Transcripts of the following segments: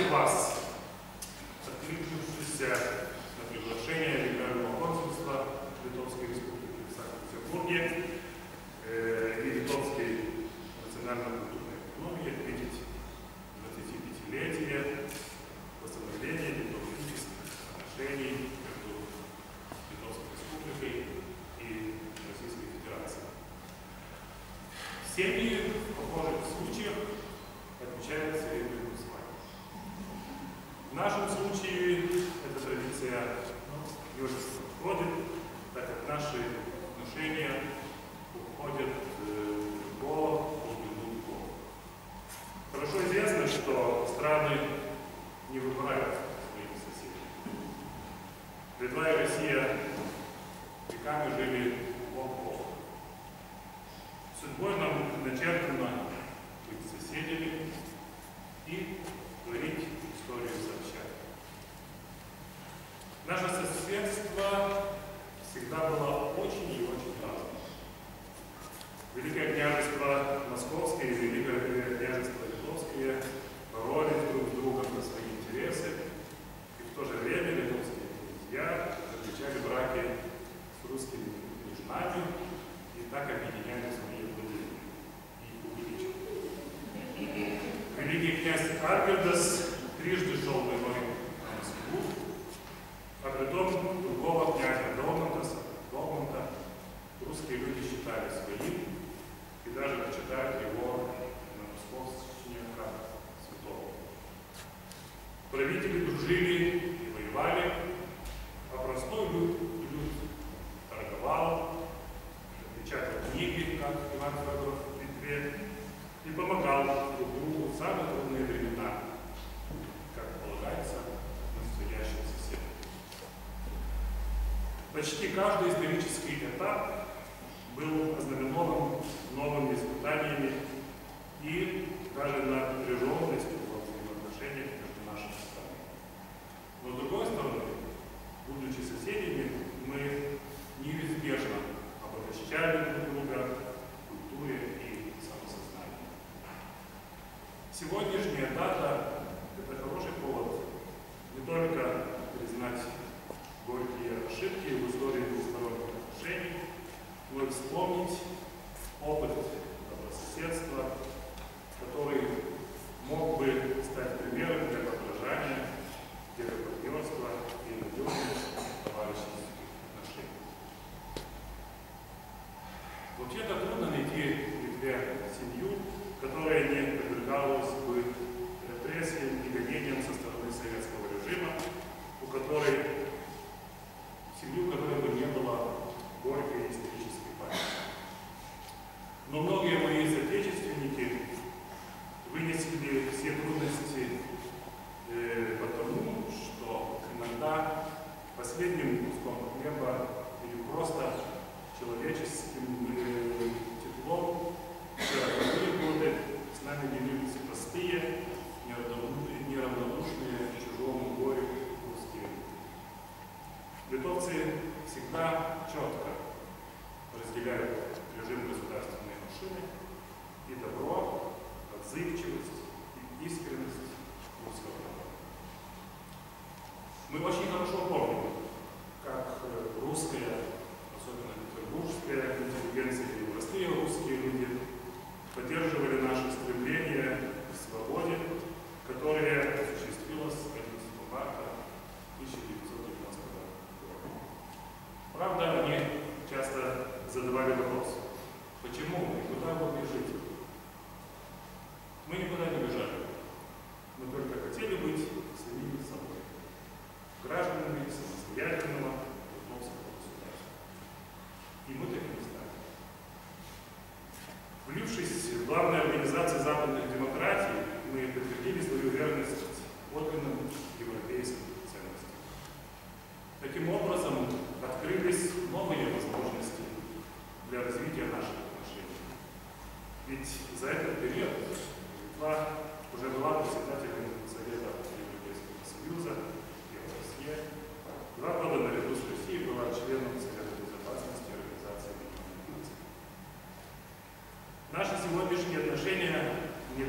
всех вас, откликнувшихся на приглашение Генерального консульства Литовской Республики в Санкт-Петербурге и Литовской национально-культурной автономии отметить 25-летие восстановления дипломатических отношений между Литовской Республикой и Российской Федерацией. Семьи в похожих случаях отмечают серебряную свадьбу. В нашем случае эта традиция не очень подходит, так как наши отношения уходят глубоко в глубину веков. Хорошо известно, что страны не выбирают своих соседей. Литва и Россия веками жили бок о бок. Судьбой нам начертано быть соседями и творить историю сообща. Наше соседство всегда было очень и очень разным. Великое княжество Московское и Великое княжество Литовское боролись друг с другом за свои интересы, и в то же время литовские князья заключали браки с русскими княжнами и так объединяли свои владения и увеличивали. Великий князь Альгирдас трижды шел войной на Москву, а при том другого князя Долманта русские люди считали своим и даже почитают его на московщине как святого. Правители дружили и воевали, а простой люд торговал, печатал книги, как Иван Федоров в Литве, и помогал друг другу в самые трудные времена, как полагается настоящим соседям. Почти каждый исторический этап был ознаменован новыми испытаниями и даже напряженностью во взаимоотношениях между нашими странами. Но с другой стороны, будучи соседями, мы неизбежно обогащали друг друга в культуре и самосознании. Сегодняшняя дата – это хороший повод не только признать горькие ошибки в истории двусторонних отношений, но и вспомнить опыт добрососедства, который мог бы стать примером для подражания, для партнерства и надежности товарищеских отношений. Вообще-то трудно найти в Литве семью, которая не подвергалась бы репрессиям и гонениям со стороны советского режима, у которой семью, которой бы не было горькой исторической памяти. Но многие мои соотечественники вынесли все трудности потому, что иногда последним куском хлеба или просто человеческим теплом в первые годы с нами делились простые, неравнодушные чужому горю русские. Литовцы всегда четко разделяют режим государственной машины и добро, отзывчивость и искренность русского народа. Мы очень хорошо помним, как русская, особенно петербургская интеллигенция и простые русские люди поддерживали наше стремление к свободе, которое осуществилось 11 марта 1990 года. Правда, они часто задавали вопрос, почему и куда вы бежите? Мы никуда не бежали. Мы только хотели быть самими собой, гражданами самостоятельного литовского государства. И мы такими стали. Влившись в главные организации западных демократий, мы подтвердили свою верность подлинным европейским ценностям. Таким образом, открылись новые возможности для развития наших отношений. Ведь за этот период Литва уже была председателем Совета Европейского Союза, Евросоюза. 2 года наряду с Россией была членом Совета Безопасности Организации Объединенных Наций. Наши сегодняшние отношения не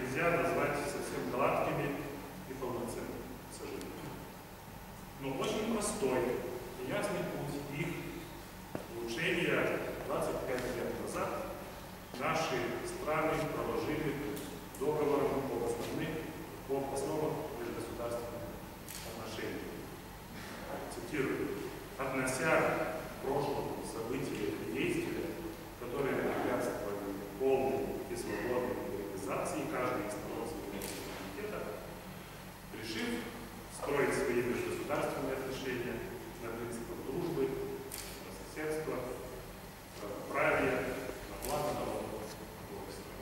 простой и ясный путь их улучшения. 25 лет назад наши страны проложили договором по основам межгосударственных отношений. Цитирую: относя к прошлому события и действия, которые препятствовали полной и свободной реализации каждой из сторон суверенитета, решив строить свои межгосударственные отношения на принципах дружбы, соседства, праве, на благо народа обоих стран.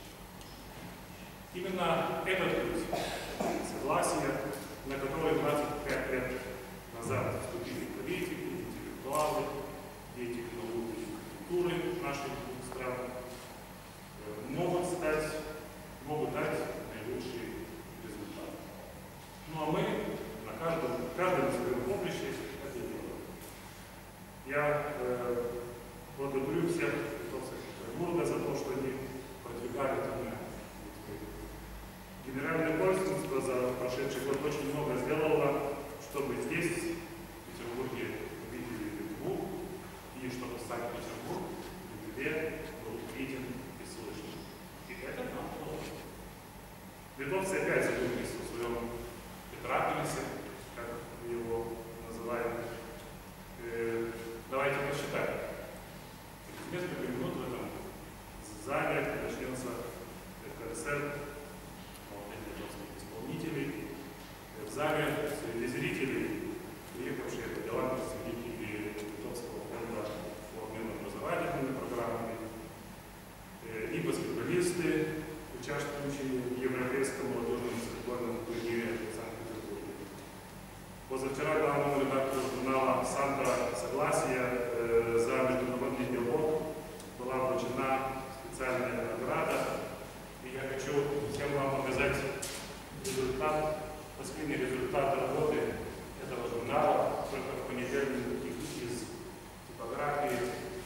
Именно этот путь согласия, на который 25 лет назад вступили политики, интеллектуалы, деятели науки и культуры наших двух стран, могут дать наилучшие результаты. Ну а мы на каждом своем поприще это делаем. Я благодарю всех литовцев Петербурга за то, что они продвигали меня. Генеральное консульство за прошедший год очень много сделало, чтобы здесь, в Петербурге, увидели Литву, и чтобы Санкт-Петербург в Литве был виден и слышен. И это нам удалось. Литовцы опять задумались о своем Петраполисе, как мы его называем. Давайте посчитаем. Через несколько минут в этом зале начнется концерт литовских исполнителей. В зале среди зрителей, приехавшие по делам представители Литовского фонда по обмену образовательными программами, и баскетболисты, участвующие в Европейском молодежном баскетбольном турнире в Санкт-Петербурге. Позавчера главному редактору журнала «Сандра» «Согласие» за международный диалог была вручена специальная награда. И я хочу всем вам показать последний результат работы этого журнала. Только в понедельник из типографии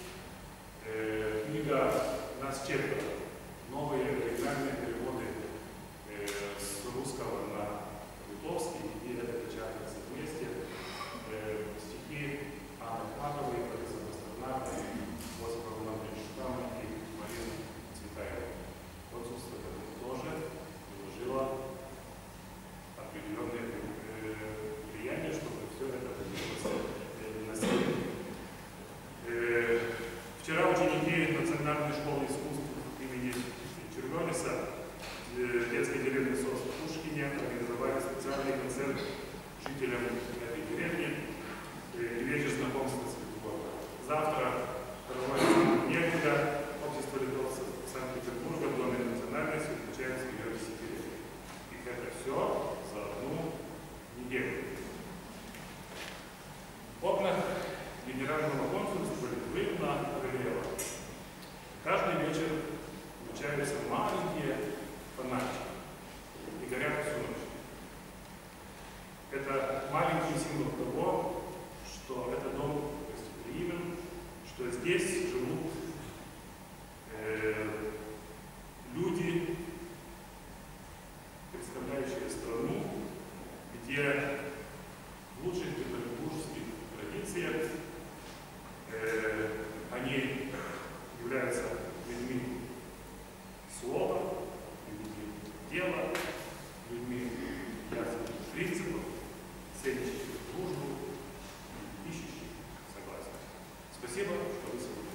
книга «Нас четверо». Новые оригинальные переводы с русского на литовский, и это печатается вместе. Стихи Анны Ахматовой, Бориса Пастернака, Осипа Романовича и Марины Цветаевой. Консульство к этому тоже вложило определенное влияние, чтобы все это носили. Вчера ученики Национальной школы искусств имени Червонеса детской деревни Сос-Пушкине организовали специальный концерт жителям этой деревни и вечер знакомства с Литвой. Завтра проводится некогда общество литовцев Санкт-Петербурга в Доме национальности отмечает свое десятилетие. И это все за одну неделю. В окнах Генерального консульства Литвы на Ревело каждый вечер включаются маленькие фонарики и горят всю ночь. Это маленький символ того, что это дом гостеприимен, что здесь живут люди, представляющие страну, где в лучших петербургских традициях они являются людьми слова, людьми дела, людьми ясных принципов, ценящих дружбу, ищущих согласия. Спасибо, что вы сегодня.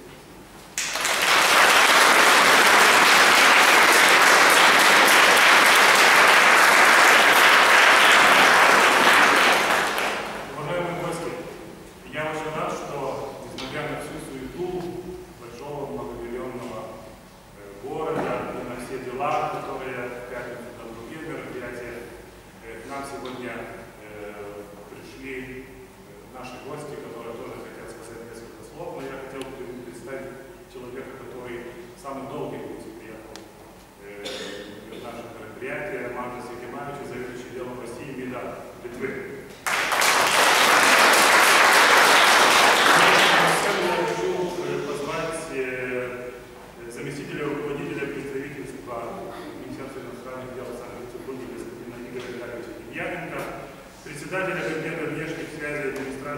Председателя Комитета внешних связей администрации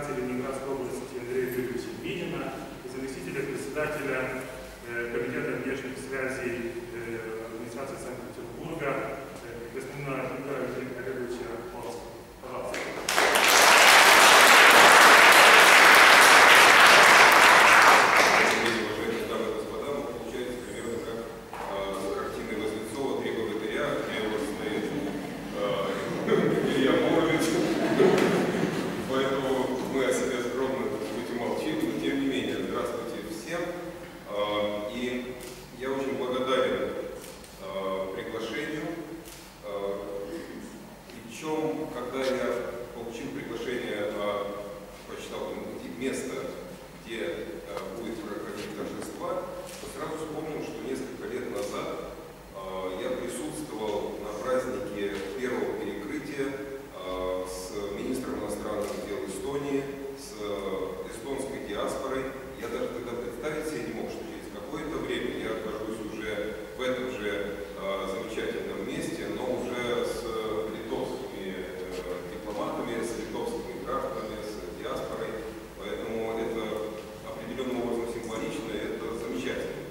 Причем, когда я получил приглашение, почитал место, где будет проходить торжества, то сразу вспомнил, что несколько лет назад я присутствовал на празднике первого перекрытия с министром иностранных дел Эстонии, с эстонской диаспорой. Я даже тогда представить себе не мог, что через какое-то время я окажусь уже в этом же замечательном месте, но уже с литовскими дипломатами, с литовскими гражданами, с диаспорой. Поэтому это определенным образом символично, и это замечательно.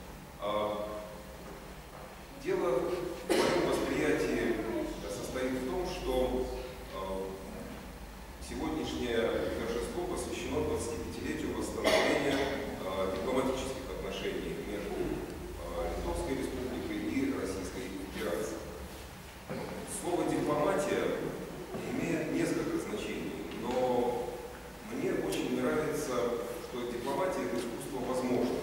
Дело в моем восприятии состоит в том, что сегодняшнее торжество посвящено 25-летию восстановления дипломатических отношений между Литовской Республикой и Российской Федерацией. Слово «дипломатия» имеет несколько значений, но мне очень нравится, что дипломатия – это искусство возможно.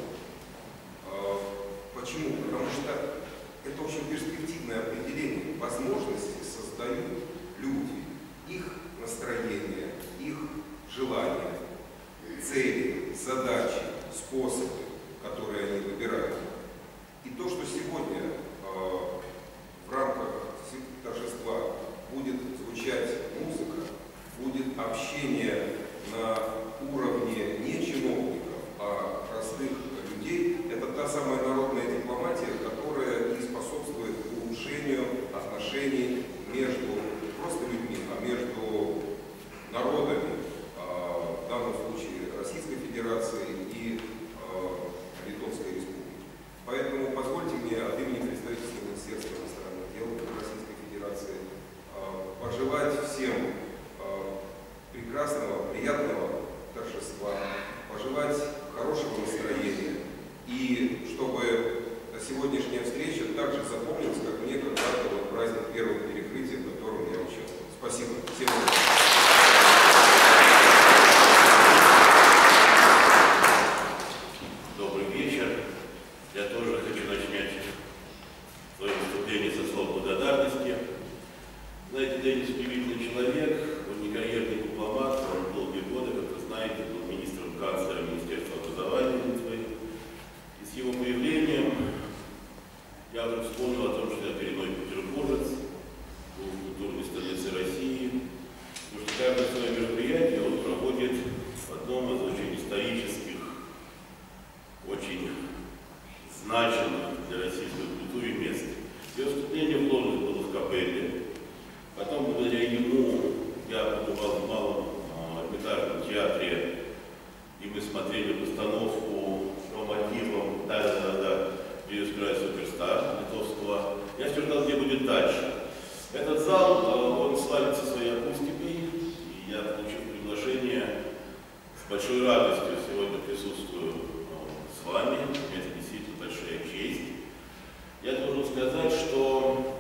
Почему? Потому что это очень перспективное определение. Возможности создают люди, их настроение, их желания, цели, задачи, способы, которые они выбирают. И то, что сегодня в рамках торжества будет звучать музыка, будет общение на уровне не чиновников, а простых людей, это та самая народная дипломатия, которая и способствует улучшению отношений между не просто людьми, а между народами, в данном случае Российской Федерации и Литовской Республики. Поэтому позвольте мне от имени представительства Министерства иностранных дел Российской Федерации пожелать всем прекрасного, приятного торжества, пожелать хорошего настроения и чтобы сегодняшняя встреча также запомнилась, как мне когда-то праздник первого перекрытия, в котором я участвовал. Спасибо. Всем Добрый вечер. Я тоже хочу начать свое выступление со слов благодарности. Знаете, Денис удивительный человек, он не карьерный дипломат, он долгие годы, как вы знаете, был министром канцлера Министерства образования Литвы. И с его появлением я вдруг вспомнил о том, что я коренной петербуржец, был в культурной столице России, потому что каждое свое мероприятие он проводит в одном из очень исторических, очень значимых для российской культуры мест. Его вступление в должность было в Капелле. Потом, благодаря ему, я побывал в Малом Эрмитажном театре, и мы смотрели постановку по мотивам «Jesus Christ Superstar» литовского. Я все ждал, где будет дальше. Этот зал, он славится своей акустикой, и я, получив приглашение, с большой радостью сегодня присутствую с вами. Это действительно большая честь. Я должен сказать, что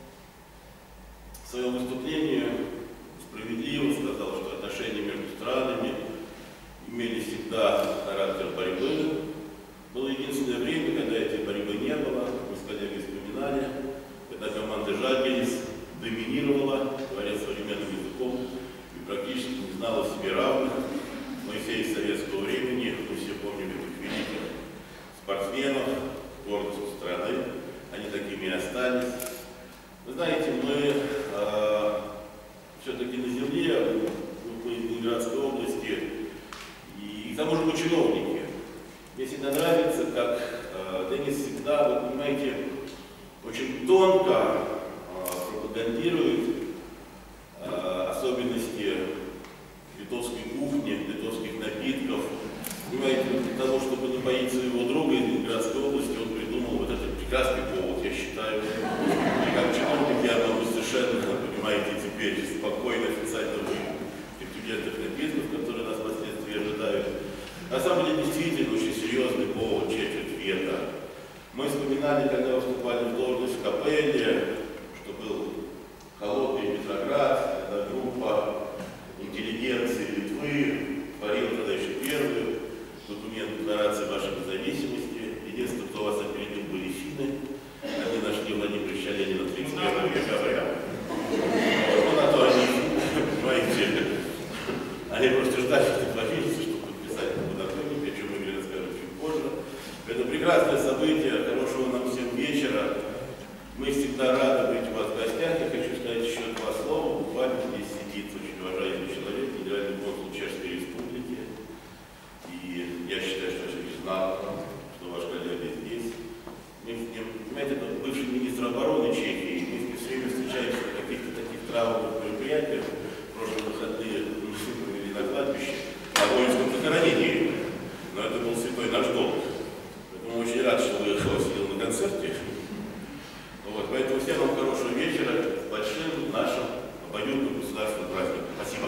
в своем выступлении справедливо сказал, что отношения между странами имели всегда характер борьбы. Было единственное время, когда этой борьбы не было, мы с коллегой вспоминали, когда команда «Жальгирис» доминировала, говоря современным языком, и практически не знала себе равных. Моисей из советского времени, мы все помним этих великих спортсменов, гордость страны, они такими и остались. Вы знаете, мы все-таки на земле, в Ленинградской области, и к тому же мы чиновники. Мне всегда нравится, как Денис всегда, вы понимаете, очень тонко пропагандирует особенности литовской кухни, литовских напитков. Понимаете, для того, чтобы не боить своего друга из Ленинградской области, он придумал вот этот прекрасный повод, я считаю. И как чиновник я могу совершенно, понимаете, теперь спокойно, официально выпить студентов напитков, которые нас впоследствии ожидают. На самом деле, действительно, очень серьезный повод четверть века. Мы вспоминали, когда выступали в должность в Капелле, что был холодный Петроград, когда группа интеллигенции Литвы творила тогда еще первый документ декларации вашей независимости. Единственное, кто вас опередил, были финны. Они нашли Владимира Ленина 31 декабря. государственным праздником. Спасибо.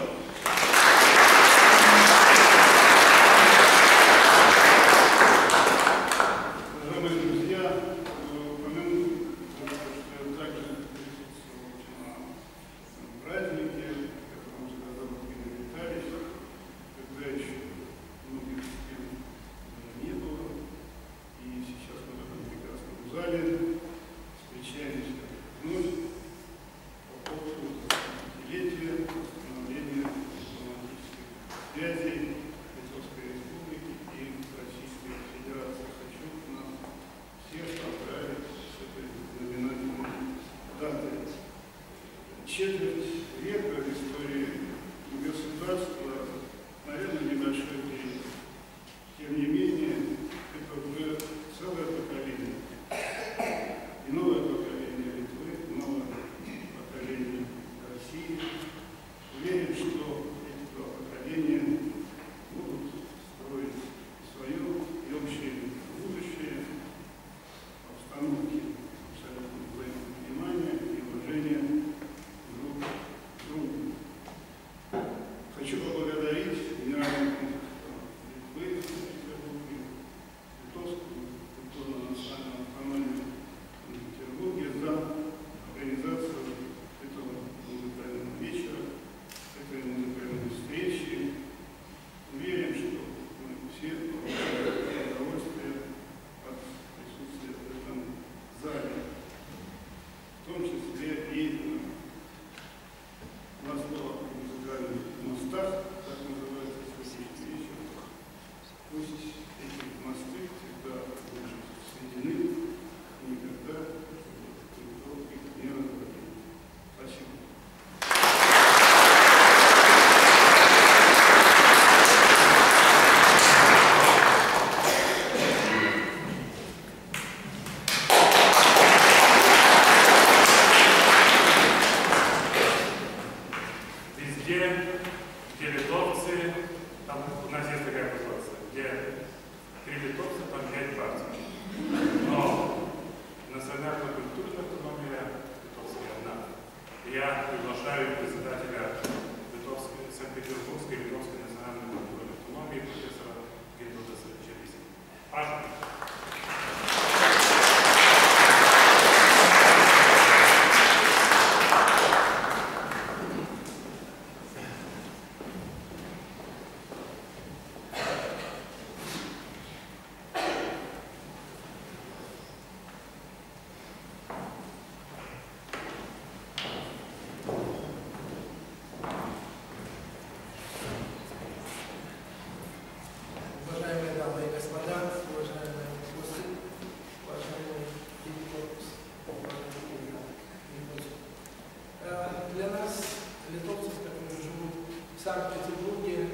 Четверть века в истории государства, наверное, небольшой период. Тем не менее, это уже целое поколение. И новое поколение Литвы, новое поколение России. Уверен, что эти два поколения будут строить свое и общее будущее в обстановке абсолютного взаимопонимания и уважения друг к другу. Хочу поблагодарить генерального консула Литвы в Петербурге, Литовскую культурно-национальную автономию в Петербурге за организацию этого музыкального вечера, этой музыкальной встречи. Уверен, что мы все получаем удовольствие от присутствия в этом зале, в том числе и на словах музыкальных мостах, так называется сегодняшний вечер. Пусть эти мосты всегда будут соединены, никогда никто их не разрушит. Спасибо. Везде, где литовцы, там у нас есть такая пословица, где 3 литовца, там 5 партий. Но национально-культурная автономия литовская одна. Я приглашаю председателя Санкт-Петербургской литовской национальной культурной автономии профессора Гинтаута Червисина. Прошу. Уважаемые дамы и господа, уважаемые гости, уважаемые литовцы, для нас, литовцев, которые живут в Санкт-Петербурге,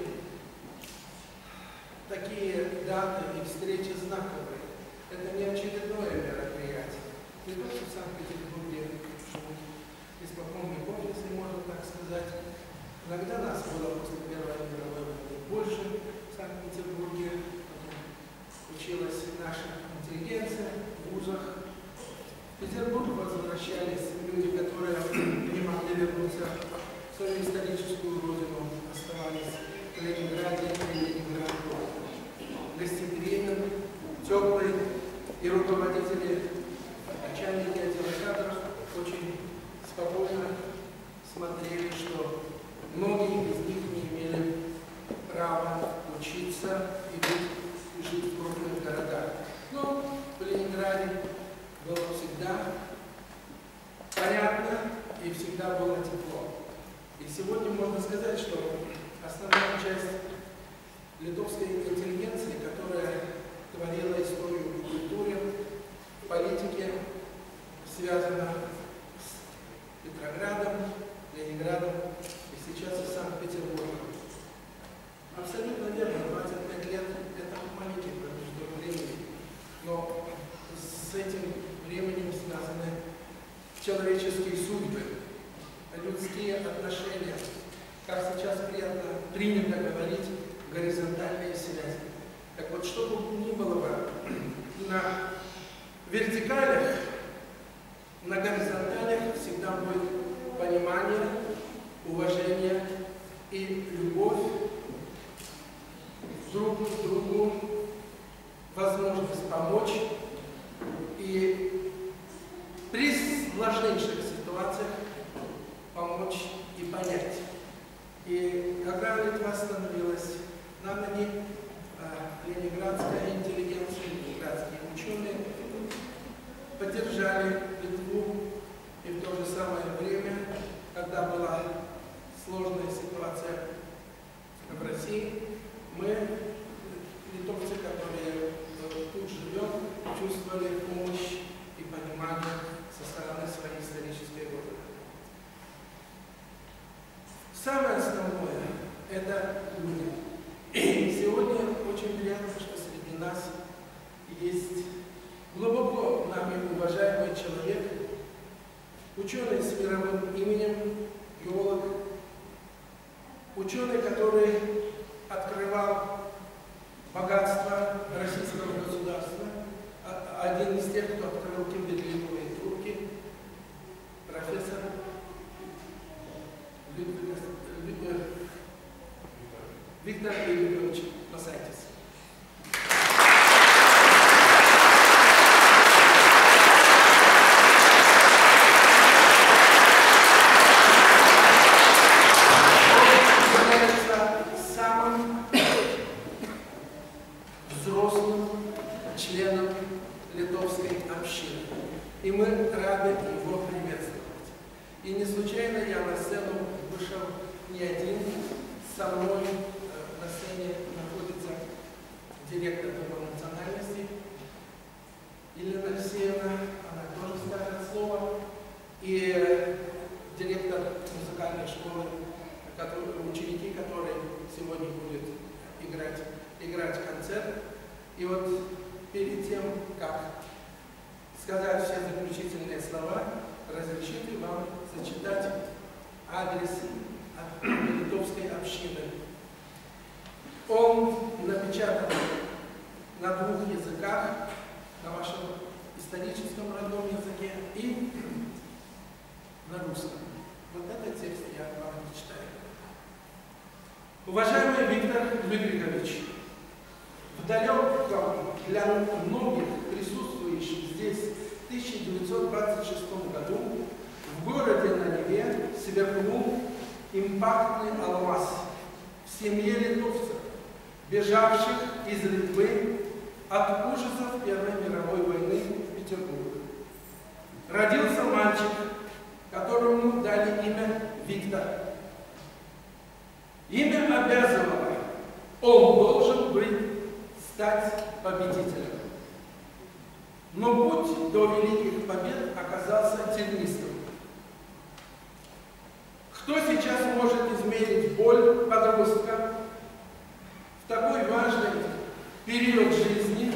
такие даты и встречи знаковые. Это не очередное мероприятие. Литовцы в Санкт-Петербурге живут испокон веков, если можно так сказать. Иногда нас было после Первой мировой войны больше в Санкт-Петербурге, училась наша интеллигенция в вузах. В Петербург возвращались люди, которые не могли вернуться в свою историческую родину, оставались в Ленинграде и Ленинграду. Гостеприимен, теплый, и руководители, начальники отдела кадров очень спокойно смотрели, что многие из них не имели права учиться и жить в крупных городах. Но в Ленинграде было всегда понятно и всегда было тепло. И сегодня можно сказать, что основная часть литовской интеллигенции, которая творила историю в культуре, в политике, связана с Петроградом, Ленинградом и сейчас с Санкт-Петербургом. Абсолютно верно, 25 лет – это маленький промежуток времени, но с этим временем связаны человеческие судьбы, людские отношения, как сейчас принято говорить, горизонтальные связи. Так вот, что бы ни было бы на вертикалях, на горизонталях всегда будет понимание, уважение и любовь друг к другу, возможность помочь и при сложнейших ситуациях помочь и понять. И когда Литва становилась на ноги, ленинградская интеллигенция, ленинградские ученые поддержали Литву, и в то же самое время, когда была сложная ситуация в России, мы, литовцы, которые тут живем, чувствовали помощь и понимание со стороны своей исторической родины. Самое основное – это люди. И сегодня очень приятно, что среди нас есть глубоко нами уважаемый человек, ученый с мировым именем, геолог, ученый, который открывал богатство российского государства, один из тех, кто открыл кимберлиновые трубки, профессор Виктор Юрьевич Масайтис. Он является самым взрослым членом литовской общины, и мы рады его приветствовать. И не случайно я на сцену вышел не один, со мной на сцене находится директор Дома национальности Елена Алексеевна, она тоже скажет слово, и директор музыкальной школы, ученики, которые сегодня будут играть концерт. И вот перед тем, как сказать все заключительные слова, разрешите вам зачитать адрес от литовской общины. Он напечатан на 2 языках, на вашем историческом родном языке и на русском. Вот этот текст я вам читаю. Уважаемый Виктор Людвигович, в далеком для многих присутствующих здесь в 1926 году в городе на Неве сверкнул импактный алмаз в семье литовцев, бежавших из Литвы от ужасов Первой мировой войны в Петербурге. Родился мальчик, которому дали имя Виктор. Имя обязывало, он должен стать победителем. Но путь до великих побед оказался тернистым. Кто сейчас может измерить боль подростка в такой важный период жизни,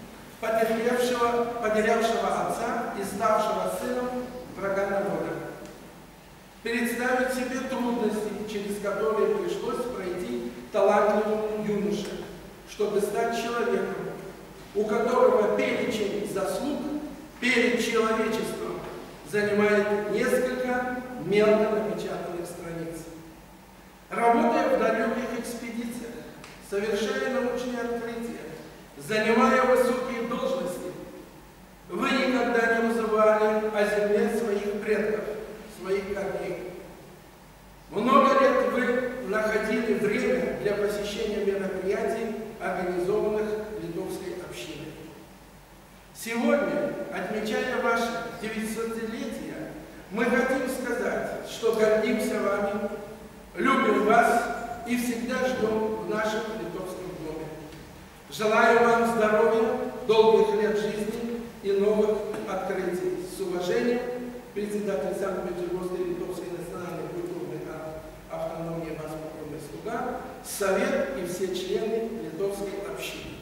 потерявшего отца и ставшего сыном врага народа? Представить себе трудности, через которые пришлось пройти талантливому юноше, чтобы стать человеком, у которого перечень заслуг перед человечеством занимает несколько мелко напечатанных страниц. Работая в далеких экспедициях, совершая научные открытия, занимая высокие должности, вы никогда не забывали о земле своих предков, своих корней. Много лет вы находили время для посещения мероприятий, организованных литовской общиной. Сегодня, отмечая ваше 900-летие, мы хотим сказать, что гордимся вами, любим вас и всегда ждем в нашем литовском доме. Желаю вам здоровья, долгих лет жизни и новых открытий. С уважением, председатель Санкт-Петербургской литовской национальной культурной автономии Маскоровой слуга, Совет и все члены литовской общины.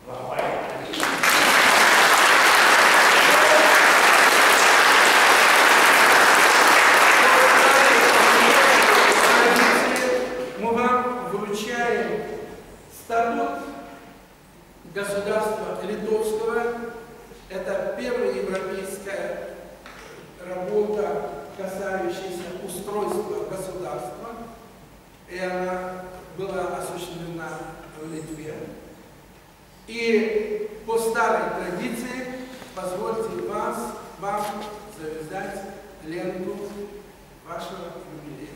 Мы вам вручаем статут государства литовского. Это первая европейская работа касающаяся устройства государства, и она была осуществлена в Литве. И по старой традиции позвольте вам завязать ленту вашего юбилея.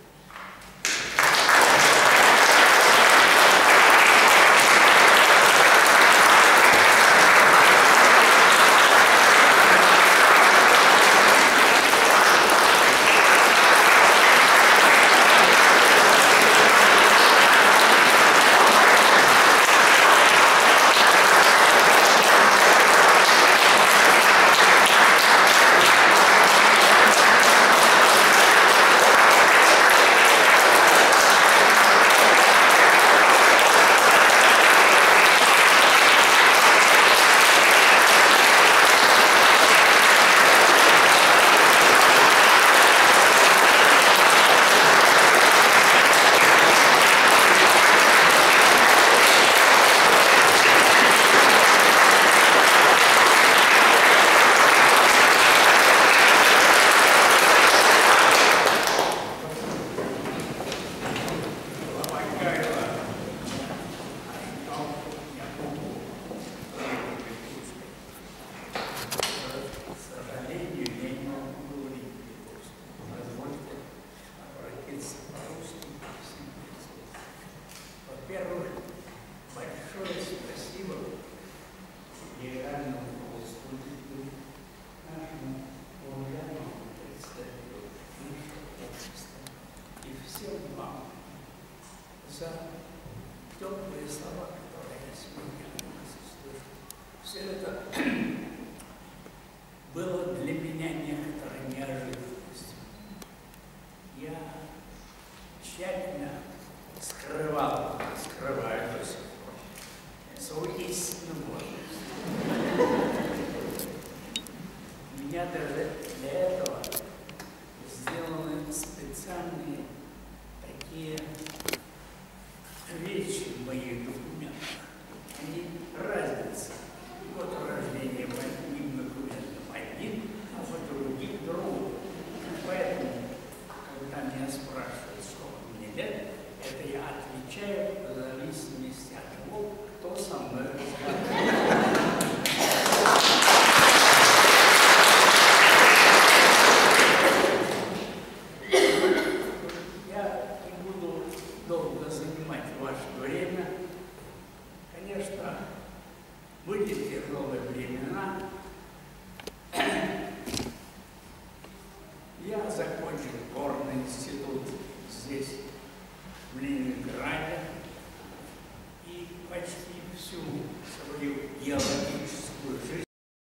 Во-первых, большое спасибо генеральному полковнику, нашему уважаемому представителю нашего общества и всем вам за теплые слова, которые я сегодня от вас услышал. Все это было для меня некоторой неожиданностью. Я тщательно скрываю до сих пор свой истинный возраст. У меня даже для этого сделаны специальные такие вещи в моих документах. Они разница. Год рождения по одним документам один, а по другим другой. Поэтому, когда меня спрашивают, сколько мне лет, это я отвечаю в зависимости от того, кто со мной разговаривает. Я не буду долго занимать ваше время. Конечно, были тяжелые времена. Я закончил горный институт здесь, в Ленинграде, и почти всю свою